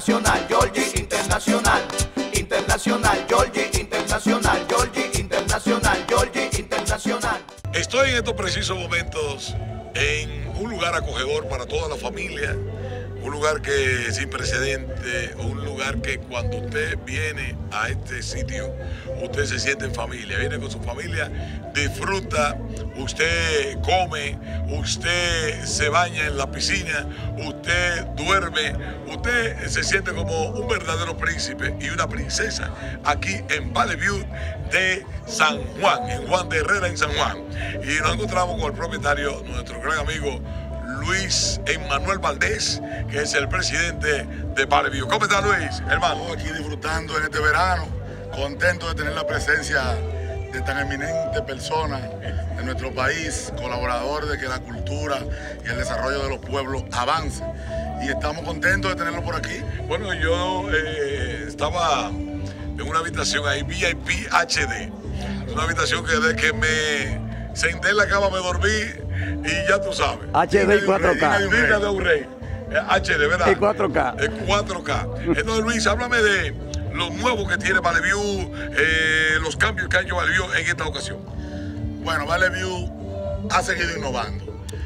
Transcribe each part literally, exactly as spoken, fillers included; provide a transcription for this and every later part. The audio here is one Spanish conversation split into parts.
internacional, Georgie internacional, internacional, Georgie internacional, Georgie internacional, Georgie internacional. Estoy en estos precisos momentos en un lugar acogedor para toda la familia, un lugar que sin precedente, un lugar que cuando usted viene a este sitio, usted se siente en familia, viene con su familia, disfruta, usted come, usted se baña en la piscina, usted duerme, usted se siente como un verdadero príncipe y una princesa aquí en Valley View de San Juan, en Juan de Herrera en San Juan. Y nos encontramos con el propietario, nuestro gran amigo Luis Emmanuel Valdés, que es el presidente de Valley View. ¿Cómo está, Luis, hermano? Aquí disfrutando en este verano, contento de tener la presencia de tan eminente persona de nuestro país, colaborador de que la cultura y el desarrollo de los pueblos avance. Y estamos contentos de tenerlo por aquí. Bueno, yo eh, estaba en una habitación ahí, V I P H D. Una habitación que desde que me senté en la cama me dormí y ya tú sabes. H D y cuatro K. Digna de un rey. H D, ¿verdad? Y cuatro K. En cuatro K. Entonces, Luis, háblame de lo nuevo que tiene Valley View, eh, los cambios que ha hecho Valley View en esta ocasión. Bueno, Valley View ha seguido innovando.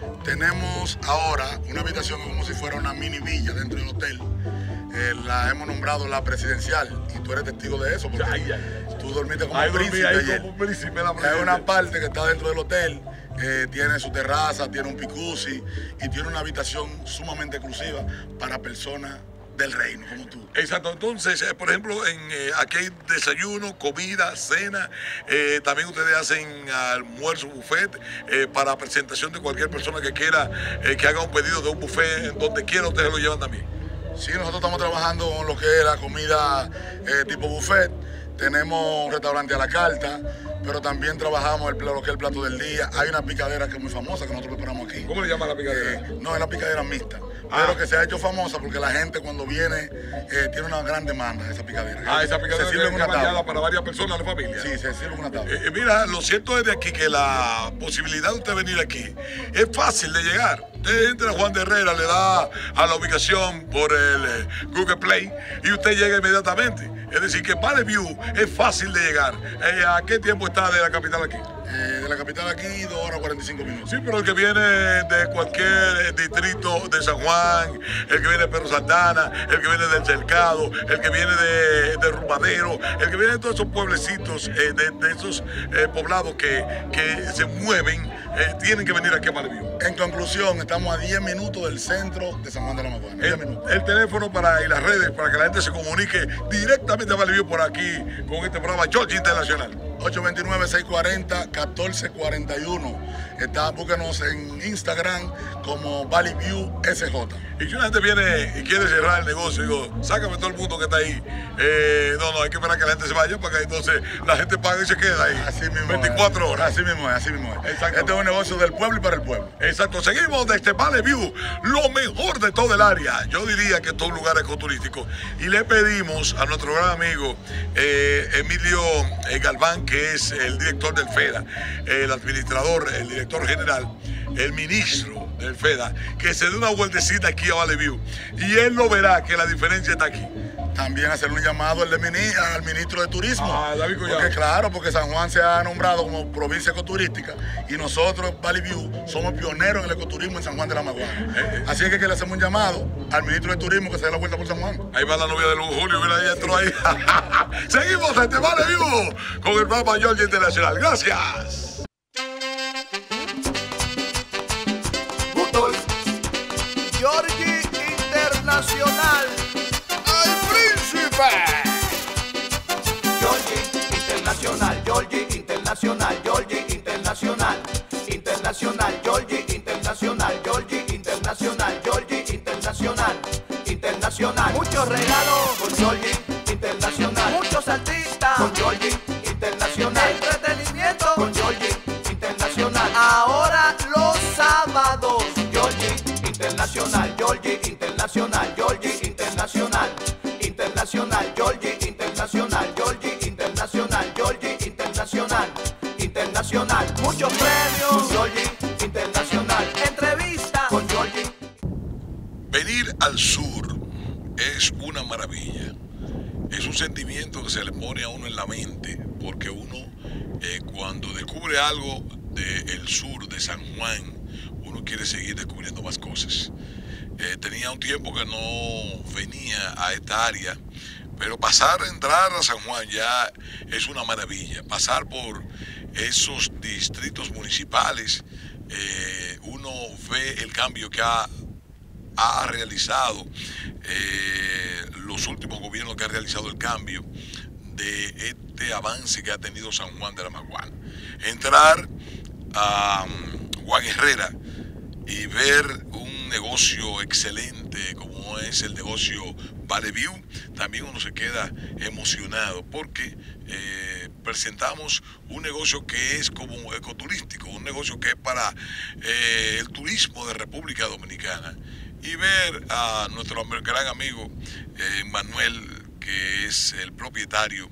Tenemos ahora una habitación como si fuera una mini villa dentro del hotel. Eh, la hemos nombrado la presidencial y tú eres testigo de eso porque ay, ay. tú dormiste como Ahí un príncipe dormí ahí ayer. como un príncipe, la Hay una parte que está dentro del hotel, eh, tiene su terraza, tiene un jacuzzi y tiene una habitación sumamente exclusiva para personas del reino, como tú. Exacto, entonces, eh, por ejemplo, en, eh, aquí hay desayuno, comida, cena, eh, también ustedes hacen almuerzo, buffet, eh, para presentación de cualquier persona que quiera, eh, que haga un pedido de un buffet, donde quiera ustedes lo llevan también. Sí, nosotros estamos trabajando con lo que es la comida eh, tipo buffet, tenemos un restaurante a la carta, pero también trabajamos el, lo que es el plato del día. Hay una picadera que es muy famosa que nosotros preparamos aquí. ¿Cómo le llaman la picadera? Eh, no, es la picadera mixta. Ah. Pero que se ha hecho famosa porque la gente cuando viene eh, tiene una gran demanda de esa picadera. Ah, esa picadera se sirve en que una es variada tabla. para varias personas de la familia. Sí, se sirve en una tabla. Eh, mira, lo cierto es de aquí que la posibilidad de usted venir aquí es fácil de llegar. Usted entra a Juan de Herrera, le da a la ubicación por el eh, Google Play y usted llega inmediatamente. Es decir, que Valley View es fácil de llegar. Eh, ¿A qué tiempo está de la capital aquí? Eh, de la capital aquí, dos horas cuarenta y cinco minutos. Sí, pero el que viene de cualquier distrito de San Juan, el que viene de Perro Santana, el que viene del Cercado, el que viene de, de Rumadero, el que viene de todos esos pueblecitos, eh, de, de esos eh, poblados que, que se mueven, eh, tienen que venir aquí a Valley View. En conclusión, estamos a diez minutos del centro de San Juan de la Maguana. El, el teléfono para, y las redes para que la gente se comunique directamente a Valley View por aquí con este programa Georgie Internacional. ocho dos nueve, seis cuatro cero, uno cuatro cuatro uno. Está, búsquenos en Instagram como Valley View S J. Y si una gente viene y quiere cerrar el negocio, digo, sácame todo el mundo que está ahí. Eh, no, no, hay que esperar que la gente se vaya para que entonces la gente pague y se queda ahí. Así mismo veinticuatro es. horas. Así mismo es, así mismo es. Exacto. Este es un negocio del pueblo y para el pueblo. Exacto, seguimos desde Valley View, lo mejor de todo el área. Yo diría que todo un lugar ecoturístico. Y le pedimos a nuestro gran amigo eh, Emilio eh, Galván, que es el director del FEDA, el administrador, el director general, el ministro del FEDA, que se dé una vueltecita aquí a Valley View. Y él lo verá que la diferencia está aquí. También hacer un llamado al, de mini, al ministro de Turismo. Ah, David Collado. Porque claro, porque San Juan se ha nombrado como provincia ecoturística y nosotros, Valley View, somos pioneros en el ecoturismo en San Juan de la Maguana. Eh, eh. Así es que, que le hacemos un llamado al ministro de Turismo que se dé la vuelta por San Juan. Ahí va la novia de Luis Julio, mira, ahí entró ahí. Seguimos desde Valley View con el programa Georgie Internacional. Gracias. Georgie internacional, el príncipe. Georgie internacional, Georgie internacional, Georgie internacional, internacional, Georgie internacional, Georgie internacional, Georgie internacional, internacional. Muchos regalos con Georgie internacional, muchos artistas con Georgie internacional, entretenimiento con Georgie internacional. Ahora los sábados, Georgie internacional, Georgie internacional, Georgie internacional, internacional, Georgie internacional, Georgie internacional, Georgie internacional, internacional. Muchos premios, Georgie internacional, entrevista con Georgie. Venir al sur es una maravilla. Es un sentimiento que se le pone a uno en la mente, porque uno eh, cuando descubre algo del sur de San Juan, uno quiere seguir descubriendo más cosas. Eh, tenía un tiempo que no venía a esta área, pero pasar, entrar a San Juan ya es una maravilla. Pasar por esos distritos municipales, eh, uno ve el cambio que ha, ha realizado eh, los últimos gobiernos que han realizado el cambio de este avance que ha tenido San Juan de la Maguana. Entrar a um, Juan Herrera y ver un negocio excelente como es el negocio Valley View, también uno se queda emocionado porque eh, presentamos un negocio que es como ecoturístico, un negocio que es para eh, el turismo de República Dominicana. Y ver a nuestro gran amigo eh, Manuel, que es el propietario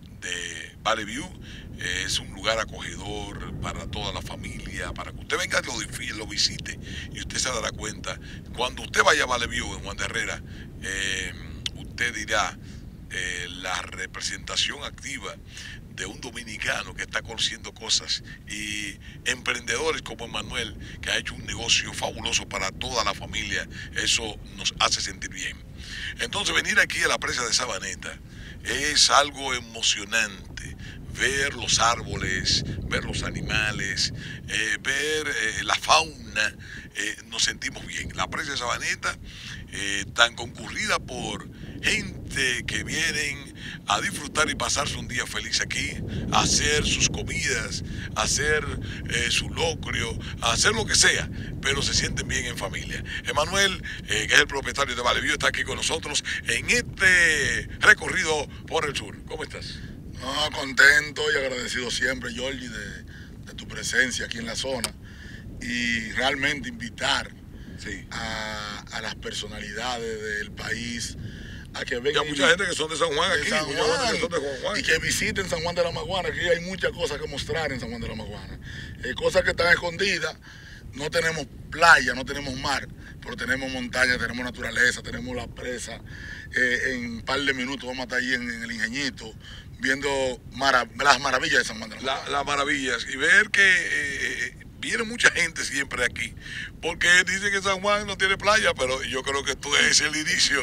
de Valley View, eh, es un lugar acogedor para toda la familia, para que usted venga y lo, lo visite y usted se dará cuenta. Cuando usted vaya a Valley View en Juan de Herrera, eh, usted dirá eh, la representación activa de un dominicano que está conociendo cosas y emprendedores como Manuel, que ha hecho un negocio fabuloso para toda la familia. Eso nos hace sentir bien. Entonces venir aquí a la presa de Sabaneta es algo emocionante. Ver los árboles, ver los animales, eh, ver eh, la fauna, eh, nos sentimos bien. La presa de Sabaneta, eh, tan concurrida por gente que vienen a disfrutar y pasarse un día feliz aquí, a hacer sus comidas, a hacer eh, su locrio, a hacer lo que sea, pero se sienten bien en familia. Emanuel, eh, que es el propietario de Valley View, está aquí con nosotros en este recorrido por el sur. ¿Cómo estás? No, contento y agradecido siempre, Georgie, de, de tu presencia aquí en la zona y realmente invitar sí. a, a las personalidades del país a que vengan. Hay mucha gente que son de San Juan aquí, San mucha Juan, gente que son de San Juan. Y que visiten San Juan de la Maguana, que hay muchas cosas que mostrar en San Juan de la Maguana. Eh, cosas que están escondidas. No tenemos playa, no tenemos mar, pero tenemos montaña, tenemos naturaleza, tenemos la presa. Eh, en un par de minutos vamos a estar ahí en, en el Ingenito viendo mara, las maravillas de San Juan de la Maguana. Las maravillas. Y ver que eh, viene mucha gente siempre aquí, porque dice que San Juan no tiene playa, pero yo creo que esto es el inicio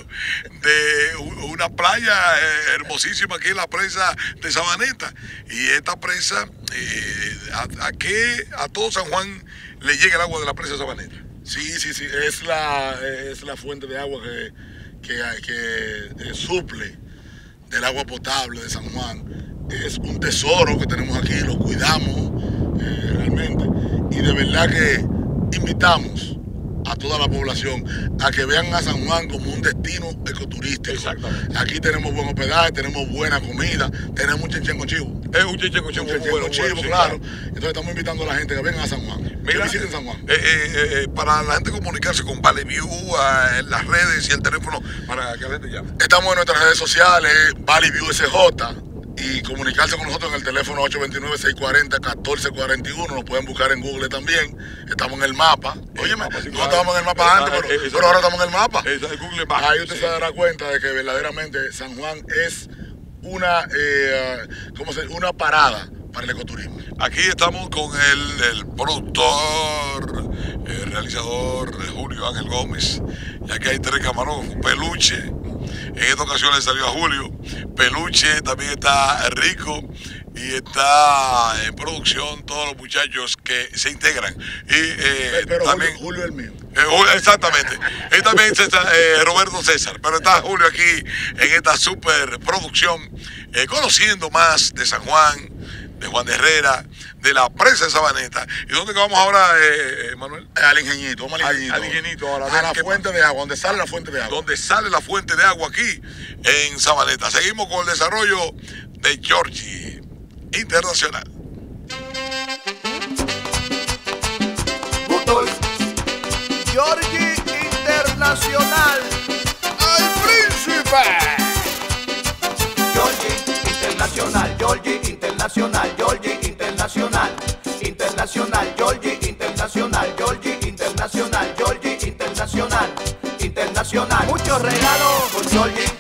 de una playa eh, hermosísima aquí en la presa de Sabaneta. Y esta presa, eh, a, a que a todo San Juan le llega el agua de la presa de Sabaneta. Sí, sí, sí, es la, es la fuente de agua que, que, que eh, suple del agua potable de San Juan. Es un tesoro que tenemos aquí, lo cuidamos eh, realmente. Y de verdad que invitamos a toda la población a que vean a San Juan como un destino ecoturístico. Exactamente. Aquí tenemos buen hospedaje, tenemos buena comida, tenemos un chenchen con chivo. Es un chenchen con chivo, un bueno, con chivo, bueno, sí, claro. claro. Entonces estamos invitando a la gente que vengan a San Juan, Mira, que visiten San Juan. Eh, eh, eh, para la gente comunicarse con Valley View, eh, en las redes y el teléfono para que la gente llame. Estamos en nuestras redes sociales, Valley View S J, y comunicarse con nosotros en el teléfono ocho dos nueve, seis cuatro cero, uno cuatro cuatro uno. Nos pueden buscar en Google también. Estamos en el mapa. Óyeme, no estábamos en el mapa antes, pero, esa, pero ahora estamos en el mapa. Esa, el Google Maps. Ahí usted sí. se dará cuenta de que verdaderamente San Juan es una, eh, ¿cómo se dice? Una parada para el ecoturismo. Aquí estamos con el, el productor, el realizador Julio Ángel Gómez. Y aquí hay tres camarógrafos, Peluche. En esta ocasión le salió a Julio. Peluche también está Rico. Y está en producción todos los muchachos que se integran. Y eh, pero también Julio, Julio es el mío. Eh, exactamente. Y también César, eh, Roberto César. Pero está Julio aquí en esta super producción, eh, conociendo más de San Juan, de Juan de Herrera, de la presa de Sabaneta. ¿Y dónde vamos ahora, eh, Manuel? Al Ingenito, vamos al Ingenito. Al, al Ingenito ahora. A la fuente más. de agua, donde sale la fuente de agua. Donde sale la fuente de agua aquí en Sabaneta. Seguimos con el desarrollo de Georgie Internacional. Motor. Georgie Internacional. ¡El príncipe! Georgie Internacional, Georgie Internacional, Georgie Internacional. Internacional, Georgie Internacional, Georgie Internacional, Georgie Internacional. Internacional. Muchos regalos con Georgie